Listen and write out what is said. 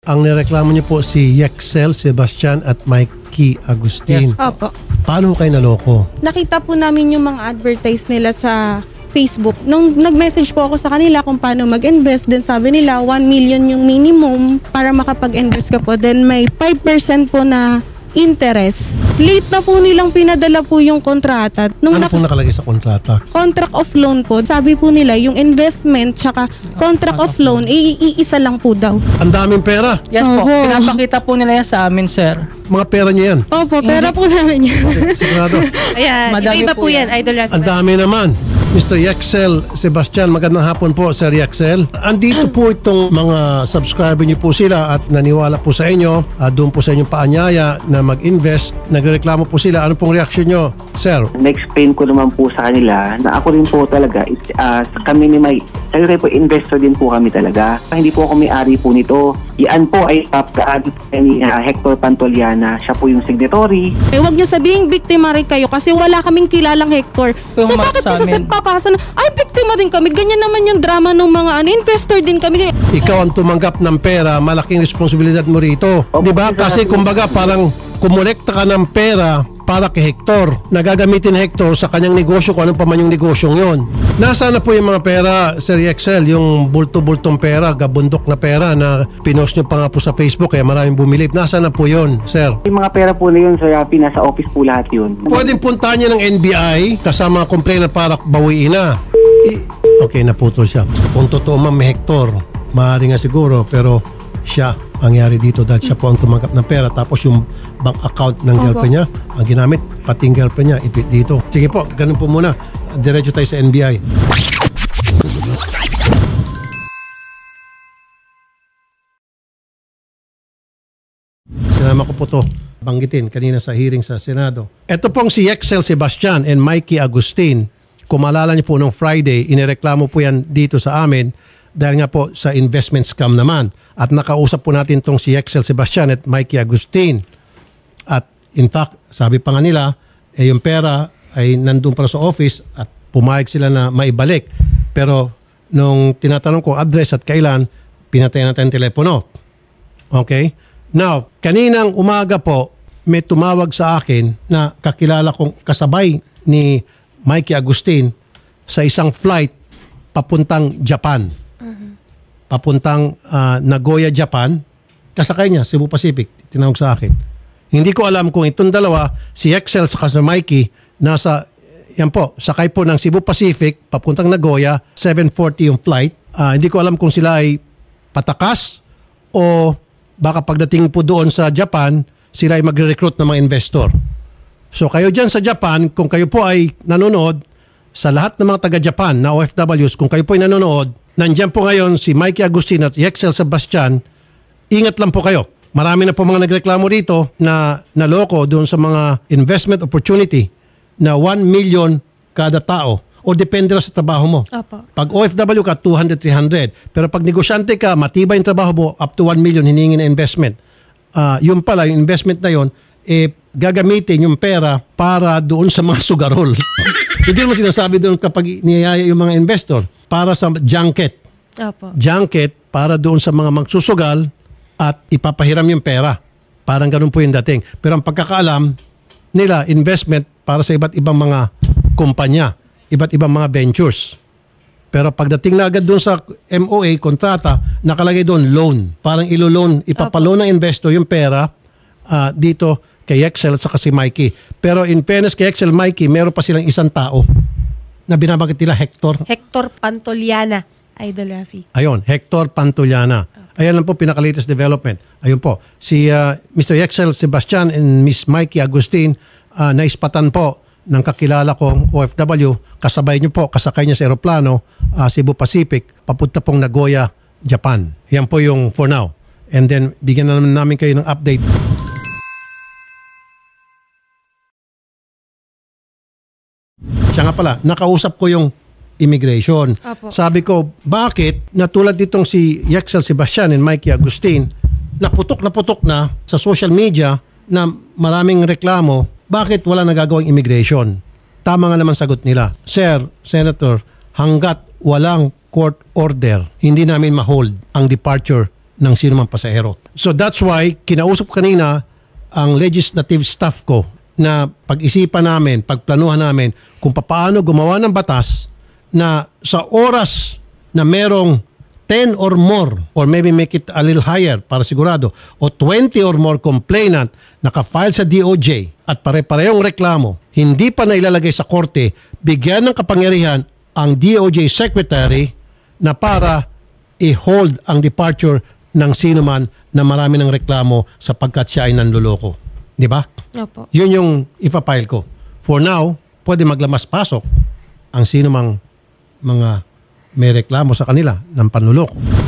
Ang nireklamo niyo po si Yexel Sebastian at Mikey Agustin. Yes. Opo. Paano kayo naloko? Nakita po namin yung mga advertise nila sa Facebook. Nung nag-message po ako sa kanila kung paano mag-invest, then sabi nila 1 million yung minimum para makapag-invest ka po. Then may 5% po na interest. Late na po nilang pinadala po yung kontrata. Ano pong nakalagay sa kontrata? Contract of loan po. Sabi po nila yung investment tsaka contract of loan, iisa lang po daw. Ang daming pera. Yes po. Pinapakita po nila yan sa amin, sir. Mga pera niyo yan. Opo, pera po namin yan. Sigurado. Ayan, Madami iba po po yan, yan. Idol Rafi. Ang dami naman. Mr. Yexel Sebastian, magandang hapon po, Sir Yexel. Andito po itong mga subscriber niyo po sila at naniwala po sa inyo. Doon po sa inyong paanyaya na mag-invest. Nagreklamo po sila. Ano pong reaksyon niyo, Sir? Na-explain ko naman po sa kanila na ako rin po talaga, kami ni May, talaga po investor din po kami talaga. Hindi po ako may-ari po nito. Yan po ay pagkaadit ni Hector Pantoliana. Siya po yung signatory. Huwag niyo sabihin biktima rin kayo kasi wala kaming kilalang Hector. So bakit papasa na, ay biktima din kami. Ganyan naman yung drama ng mga investor din kami. Ikaw ang tumanggap ng pera, malaking responsibilidad mo rito. Di ba? Kasi kumbaga parang kumolekta ka ng pera para kay Hector. Nagagamitin Hector sa kanyang negosyo kung anong pa man yung negosyong yon. Nasaan na po yung mga pera, Sir Yexel? Yung bulto-bultong pera, gabundok na pera na pinost nyo pa nga po sa Facebook kaya maraming bumilip. Nasaan na po yon, Sir? Yung mga pera po na yun, Sir Rafi, nasa office po lahat yun. Pwedeng puntahan niya ng NBI kasama ang complainant para bawiin na. Okay, naputol siya. Kung totoo man may Hector, maaari nga siguro, pero siya ang nangyari dito dahil siya po ang tumanggap ng pera tapos yung bank account ng girlfriend niya ang ginamit, pati yung girlfriend niya ipit dito. Sige po, ganun po muna. Diretso tayo sa NBI. Sinama ko po to banggitin kanina sa hearing sa Senado. Ito pong si Yexel Sebastian and Mikey Agustin. Kung maalala niyo po nung Friday, inireklamo po yan dito sa amin dahil nga po sa investment scam naman. At nakausap po natin tong si Yexel Sebastian at Mikey Agustin. At in fact, sabi pa nga nila, yung pera ay nandun para sa office at pumayag sila na maibalik. Pero nung tinatanong ko address at kailan, pinatay natin telepono. Okay? Now, kaninang umaga po, may tumawag sa akin na kakilala kong kasabay ni Mikey Agustin sa isang flight papuntang Japan. Papuntang Nagoya, Japan. Kasakay niya, Cebu Pacific. Tinawag sa akin. Hindi ko alam kung itong dalawa, si Yexel sa Mikey, nasa, yan po, sakay po ng Cebu Pacific, papuntang Nagoya, 7:40 yung flight. Hindi ko alam kung sila ay patakas o baka pagdating po doon sa Japan, sila ay magre-recruit ng mga investor. So kayo dyan sa Japan, kung kayo po ay nanonood, sa lahat ng mga taga-Japan na OFWs, kung kayo po ay nanonood, nandiyan po ngayon si Mikey Agustin at Yexel Sebastian, ingat lang po kayo. Marami na po mga nagreklamo dito na naloko doon sa mga investment opportunity na 1 million kada tao o depende na sa trabaho mo. Opo. Pag OFW ka, 200, 300. Pero pag negosyante ka, matibay yung trabaho mo, up to 1 million hiningi na investment. Yung pala, yung investment na yun, gagamitin yung pera para doon sa mga sugarol. Hindi mo sinasabi doon kapag niyaya yung mga investor para sa junket. Opo. Junket para doon sa mga magsusugal at ipapahiram yung pera. Parang ganun po yung dating. Pero ang pagkakaalam nila, investment para sa iba't ibang mga kumpanya, iba't ibang mga ventures. Pero pagdating na agad doon sa MOA, kontrata, nakalagay doon loan. Parang ilo-loan, ipapaloan ng investor yung pera dito kay Yexel at saka si Mikey. Pero in fairness kay Yexel, Mikey, meron pa silang isang tao na binabanggit nila, Hector. Hector Pantoliana, Idol Rafi. Ayun, Hector Pantoliana. Ayan lang po pinaka-latest development. Ayun po, si Mr. Yexel Sebastian and Miss Mikey Agustin naispatan po ng kakilala kong OFW. Kasabay niyo po, kasakay niya sa aeroplano, Cebu Pacific, papunta pong Nagoya, Japan. Yan po yung for now. And then, bigyan na namin kayo ng update. Siya nga pala, nakausap ko yung immigration. Apo. Sabi ko, bakit natulad ditong si Yexel Sebastian and Mikey Agustin, naputok na sa social media na maraming reklamo, bakit wala nagagawang immigration? Tama nga naman sagot nila. Sir, Senator, hanggat walang court order, hindi namin ma-hold ang departure ng sino mang pasahero. So that's why kinausap kanina ang legislative staff ko na pag-isipan namin, pagplanuhan namin kung paano gumawa ng batas na sa oras na merong 10 or more or maybe make it a little higher para sigurado o 20 or more complainant naka-file sa DOJ at pare-parehong reklamo, hindi pa nailalagay sa korte, bigyan ng kapangyarihan ang DOJ Secretary na para i-hold ang departure ng sino man na marami ng reklamo sapagkat siya ay nanluloko. Di ba? Opo. Yun yung ipapile ko. For now, pwede maglamas-pasok ang sino mang mga may reklamo sa kanila ng panluloko.